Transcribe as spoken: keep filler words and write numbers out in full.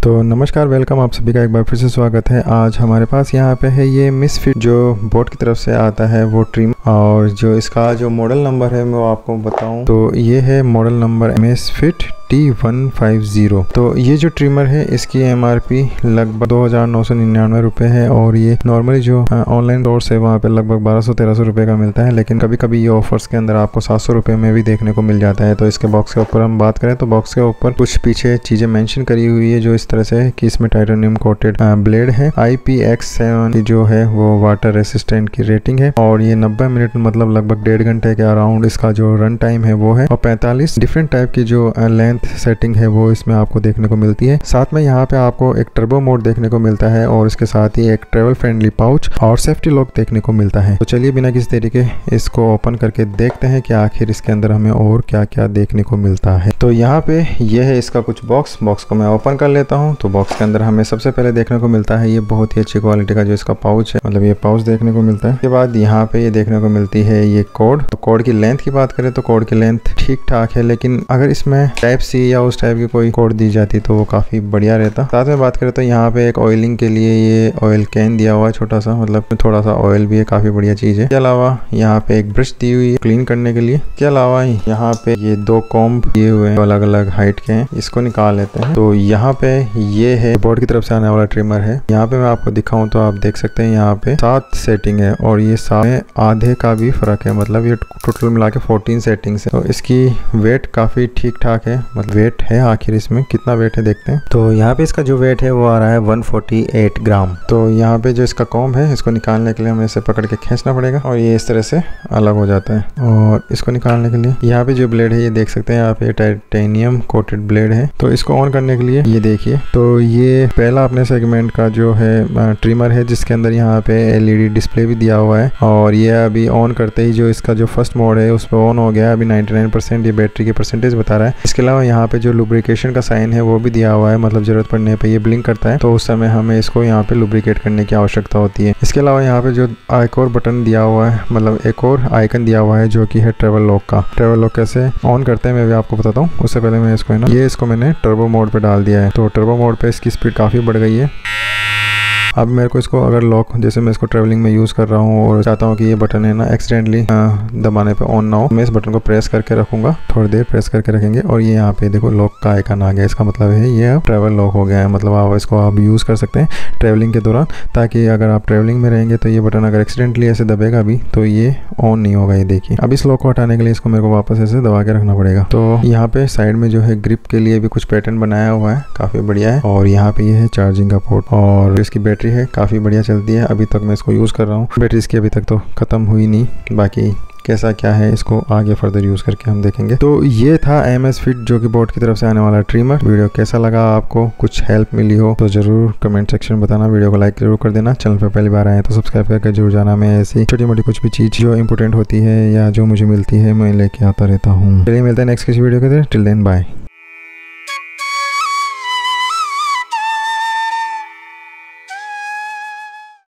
तो नमस्कार, वेलकम, आप सभी का एक बार फिर से स्वागत है। आज हमारे पास यहाँ पे है ये मिसफिट जो बोट की तरफ से आता है वो ट्रिम, और जो इसका जो मॉडल नंबर है मैं वो आपको बताऊं तो ये है model number misfit T one five zero. तो ये जो ट्रिमर है इसकी एमआरपी लगभग दो हज़ार नौ सौ निन्यानवे रुपये है, और ये नॉर्मली जो ऑनलाइन स्टोर्स है वहाँ पे लगभग बारह सौ तेरह सौ रुपये का मिलता है, लेकिन कभी कभी ये ऑफर्स के अंदर आपको सात सौ रुपये में भी देखने को मिल जाता है। तो इसके बॉक्स के ऊपर हम बात करें तो बॉक्स के ऊपर कुछ पीछे चीज़ें मेंशन करी हुई है जो इस तरह से है कि इसमें टाइटेनियम कोटेड ब्लेड है, आई पी एक्स सेवन जो है वो वाटर रेसिस्टेंट की रेटिंग है, और ये नब्बे मिनट मतलब लगभग डेढ़ घंटे के अराउंड इसका जो रन टाइम है वो है, और पैंतालीस डिफरेंट टाइप की जो लेंथ सेटिंग है वो इसमें आपको देखने को मिलती है। साथ में यहाँ पे आपको एक टर्बो मोड देखने को मिलता है, और इसके साथ ही एक ट्रेवल फ्रेंडली पाउच और सेफ्टी लॉक देखने को मिलता है। तो चलिए बिना किसी तरीके इसको ओपन करके देखते हैं कि आखिर इसके अंदर हमें और क्या क्या देखने को मिलता है। तो यहाँ पे ये है इसका कुछ बॉक्स बॉक्स को मैं ओपन कर लेता हूँ। तो बॉक्स के अंदर हमें सबसे पहले देखने को मिलता है ये बहुत ही अच्छी क्वालिटी का जो इसका पाउच है, मतलब ये पाउच देखने को मिलता है। उसके बाद यहाँ पे ये देखने को मिलती है ये कोड। तो कोड की लेंथ की बात करें तो कोड की लेंथ ठीक ठाक है, लेकिन अगर इसमें टाइप सी या उस टाइप की कोई कोड दी जाती तो वो काफी बढ़िया रहता। साथ में बात करें तो यहाँ पे एक ऑयलिंग के लिए ये ऑयल कैन दिया हुआ है छोटा सा, मतलब थोड़ा सा ऑयल भी है, काफी बढ़िया चीज है। इसके अलावा यहाँ पे एक ब्रश दी हुई है क्लीन करने के लिए। इसके अलावा यहाँ पे ये दो कॉम्ब दिए हुए हैं, अलग अलग हाइट के हैं, इसको निकाल लेते हैं। तो यहाँ पे ये है बोर्ड की तरफ से आने वाला ट्रिमर है। यहाँ पे मैं आपको दिखाऊं तो आप देख सकते हैं यहाँ पे सात सेटिंग है, और ये सात में आधे का भी फर्क है, मतलब ये टोटल मिला के फोर्टीन सेटिंग्स है। तो इसकी वेट काफी ठीक ठाक है, मतलब वेट है। आखिर इसमें कितना वेट है देखते हैं। तो यहाँ पे इसका जो वेट है वो आ रहा है एक सौ अड़तालीस ग्राम। तो यहाँ पे जो इसका कॉम्ब है इसको निकालने के लिए हमें इसे पकड़ के खींचना पड़ेगा, और ये इस तरह से अलग हो जाता है। और इसको निकालने के लिए यहाँ पे जो ब्लेड है ये देख सकते हैं, यहाँ पे टाइटेनियम कोटेड ब्लेड है। तो इसको ऑन करने के लिए ये देखिए, तो ये पहला अपने सेगमेंट का जो है ट्रिमर है जिसके अंदर यहाँ पे एलईडी डिस्प्ले भी दिया हुआ है, और ये अभी ऑन करते ही जो इसका जो फर्स्ट मोड है उस पर ऑन हो गया है। अभी निन्यानवे परसेंट ये बैटरी की परसेंटेज बता रहा है। इसके अलावा यहाँ पे जो लुब्रिकेशन का साइन है वो भी दिया हुआ है, मतलब जरूरत पड़ने पे ये ब्लिंक करता है, तो उस समय हमें इसको यहाँ पे लुब्रिकेट करने की आवश्यकता होती है। इसके अलावा यहाँ पे जो एक और बटन दिया हुआ है, मतलब एक और आइकन दिया हुआ है जो कि है ट्रेवल लॉक का। ट्रेवल लॉक कैसे ऑन करते हैं मैं भी आपको बताता हूँ। उससे पहले मैं इसको है ना, ये इसको मैंने टर्बो मोड पे डाल दिया है। तो टर्बो मोड पे इसकी स्पीड काफ़ी बढ़ गई है। अब मेरे को इसको अगर लॉक, जैसे मैं इसको ट्रैवलिंग में यूज़ कर रहा हूँ और चाहता हूँ कि ये बटन है ना एक्सीडेंटली दबाने पे ऑन ना हो, मैं इस बटन को प्रेस करके रखूँगा, थोड़ी देर प्रेस करके रखेंगे, और ये यहाँ पे देखो लॉक का आइकन आ गया। इसका मतलब है ये अब ट्रैवल लॉक हो गया है, मतलब आप इसको आप यूज़ कर सकते हैं ट्रैवलिंग के दौरान, ताकि अगर आप ट्रैवलिंग में रहेंगे तो ये बटन अगर एक्सीडेंटली ऐसे दबेगा भी तो ये ऑन नहीं होगा। ये देखिए, अब इस लॉक को हटाने के लिए इसको मेरे को वापस ऐसे दबा के रखना पड़ेगा। तो यहाँ पे साइड में जो है ग्रिप के लिए भी कुछ पैटर्न बनाया हुआ है, काफ़ी बढ़िया है। और यहाँ पे ये है चार्जिंग का पोर्ट, और इसकी बैटरी है काफ़ी बढ़िया चलती है। अभी तक मैं इसको यूज़ कर रहा हूँ, बैटरी इसकी अभी तक तो ख़त्म हुई नहीं, बाकी कैसा क्या है इसको आगे फर्दर यूज़ करके हम देखेंगे। तो ये था मिसफिट जो कि बोट की तरफ से आने वाला ट्रिमर। वीडियो कैसा लगा, आपको कुछ हेल्प मिली हो तो ज़रूर कमेंट सेक्शन में बताना। वीडियो को लाइक जरूर कर देना। चैनल पर पहली बार आए तो सब्सक्राइब करके जरूर जाना। मैं ऐसी छोटी मोटी कुछ भी चीज़ जो इंपॉर्टेंट होती है या जो मुझे मिलती है मैं लेके आता रहता हूँ। चलिए मिलते हैं नेक्स्ट किसी वीडियो के लिए। Till then bye.